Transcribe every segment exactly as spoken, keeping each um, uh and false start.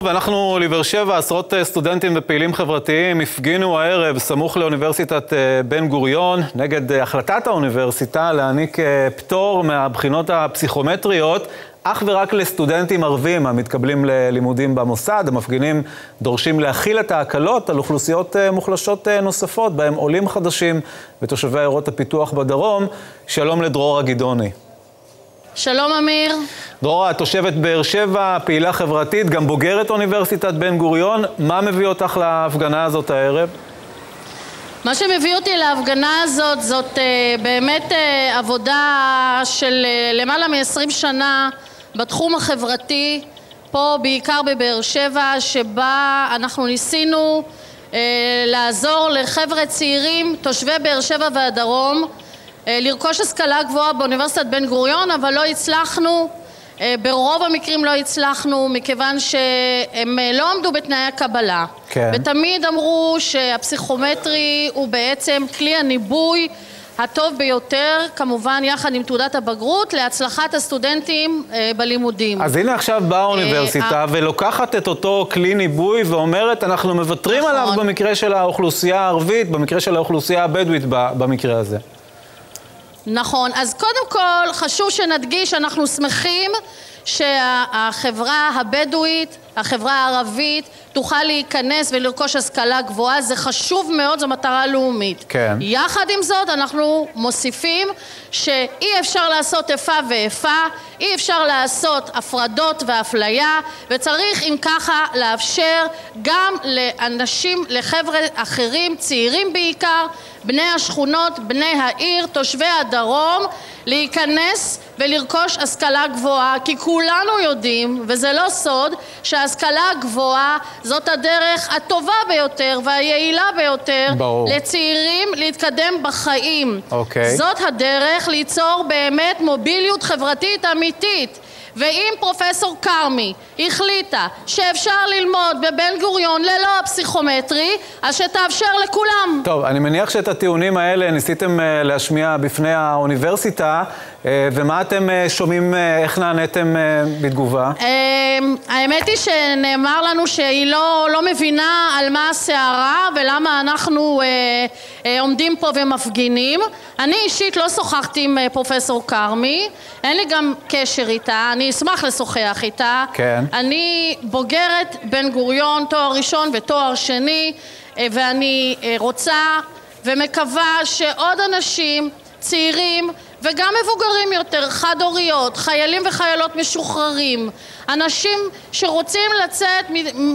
ואנחנו לבאר שבע, עשרות סטודנטים ופעילים חברתיים הפגינו הערב סמוך לאוניברסיטת בן גוריון נגד החלטת האוניברסיטה להעניק פטור מהבחינות הפסיכומטריות אך ורק לסטודנטים ערבים המתקבלים ללימודים במוסד. המפגינים דורשים להכיל את ההקלות על אוכלוסיות מוחלשות נוספות, בהם עולים חדשים ותושבי עיירות הפיתוח בדרום. שלום לדרורה גדעוני. שלום אמיר. דרורה, תושבת באר שבע, פעילה חברתית, גם בוגרת אוניברסיטת בן גוריון. מה מביא אותך להפגנה הזאת הערב? מה שמביא אותי להפגנה הזאת זאת אה, באמת אה, עבודה של אה, למעלה מ-עשרים שנה בתחום החברתי, פה בעיקר בבאר שבע, שבה אנחנו ניסינו אה, לעזור לחבר'ה צעירים, תושבי באר שבע והדרום, אה, לרכוש השכלה גבוהה באוניברסיטת בן גוריון, אבל לא הצלחנו. ברוב המקרים לא הצלחנו, מכיוון שהם לא עמדו בתנאי הקבלה. כן. ותמיד אמרו שהפסיכומטרי הוא בעצם כלי הניבוי הטוב ביותר, כמובן יחד עם תעודת הבגרות, להצלחת הסטודנטים בלימודים. אז הנה עכשיו באה האוניברסיטה ולוקחת את אותו כלי ניבוי ואומרת, אנחנו מוותרים נכון. עליו במקרה של האוכלוסייה הערבית, במקרה של האוכלוסייה הבדואית במקרה הזה. נכון, אז קודם כל חשוב שנדגיש, אנחנו שמחים שהחברה הבדואית, החברה הערבית, תוכל להיכנס ולרכוש השכלה גבוהה. זה חשוב מאוד, זו מטרה לאומית. כן. יחד עם זאת, אנחנו מוסיפים שאי אפשר לעשות איפה ואיפה, אי אפשר לעשות הפרדות ואפליה, וצריך אם ככה לאפשר גם לאנשים, לחבר'ה אחרים, צעירים בעיקר, בני השכונות, בני העיר, תושבי הדרום, להיכנס ולרכוש השכלה גבוהה, כי כולנו יודעים, וזה לא סוד, שההשכלה הגבוהה זאת הדרך הטובה ביותר והיעילה ביותר ברור. לצעירים להתקדם בחיים. אוקיי. זאת הדרך ליצור באמת מוביליות חברתית אמיתית. ואם פרופסור קרמי החליטה שאפשר ללמוד בבן גוריון ללא הפסיכומטרי, אז שתאפשר לכולם. טוב, אני מניח שאת הטיעונים האלה ניסיתם להשמיע בפני האוניברסיטה, ומה אתם שומעים, איך נעניתם בתגובה? האמת היא שנאמר לנו שהיא לא, לא מבינה על מה הסערה ולמה אנחנו עומדים פה ומפגינים. אני אישית לא שוחחתי עם פרופסור קרמי, אין לי גם קשר איתה, אני אשמח לשוחח איתה. כן. אני בוגרת בן גוריון, תואר ראשון ותואר שני, ואני רוצה ומקווה שעוד אנשים צעירים וגם מבוגרים יותר, חד-הוריות, חיילים וחיילות משוחררים, אנשים שרוצים לצאת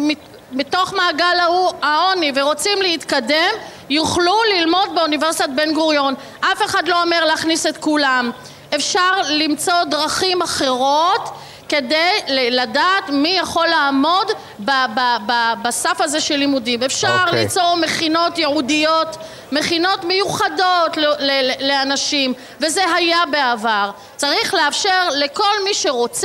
מתוך מעגל העוני ורוצים להתקדם, יוכלו ללמוד באוניברסיטת בן גוריון. אף אחד לא אומר להכניס את כולם. אפשר למצוא דרכים אחרות כדי לדעת מי יכול לעמוד ב- ב- ב- בסף הזה של לימודים. אפשר okay. ליצור מכינות ייעודיות, מכינות מיוחדות ל- ל- לאנשים, וזה היה בעבר. צריך לאפשר לכל מי שרוצה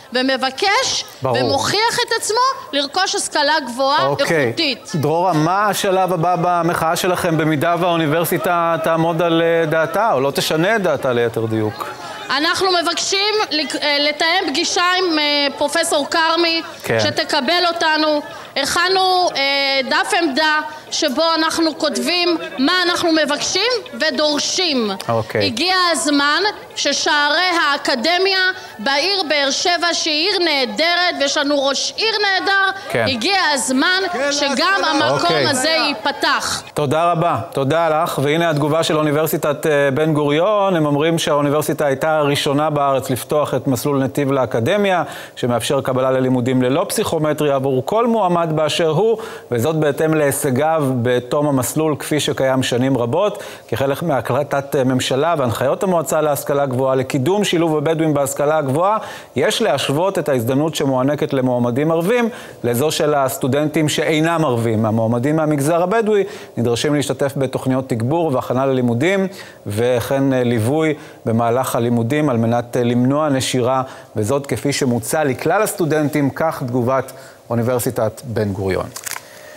ומבקש ברור. ומוכיח את עצמו לרכוש השכלה גבוהה okay. איכותית. דרורה, מה השלב הבא במחאה שלכם במידה והאוניברסיטה תעמוד על דעתה או לא תשנה את דעתה ליתר דיוק? אנחנו מבקשים לתאם פגישה עם פרופסור קרמי, כן. שתקבל אותנו. הכנו דף עמדה שבו אנחנו כותבים מה אנחנו מבקשים ודורשים. אוקיי. הגיע הזמן ששערי האקדמיה בעיר באר שבע, שהיא עיר נהדרת ויש לנו ראש עיר נהדר, כן. הגיע הזמן כן, שגם המקום אוקיי. הזה ייפתח. תודה רבה, תודה לך. והנה התגובה של אוניברסיטת בן גוריון. הם אומרים שהאוניברסיטה הייתה הראשונה בארץ לפתוח את מסלול נתיב לאקדמיה, שמאפשר קבלה ללימודים ללא פסיכומטרי עבור כל מועמד באשר הוא, וזאת בהתאם להישגיו בתום המסלול כפי שקיים שנים רבות, כחלק מהחלטת ממשלה והנחיות המועצה להשכלה גבוהה לקידום שילוב הבדואים בהשכלה הגבוהה. יש להשוות את ההזדמנות שמוענקת למועמדים ערבים לזו של הסטודנטים שאינם ערבים. המועמדים מהמגזר הבדואי נדרשים להשתתף בתוכניות תגבור והכנה ללימודים, וכן ליווי במהלך הלימודים על מנת למנוע נשירה, וזאת כפי שמוצע לכלל הסטודנטים. כך תגובת אוניברסיטת בן גוריון.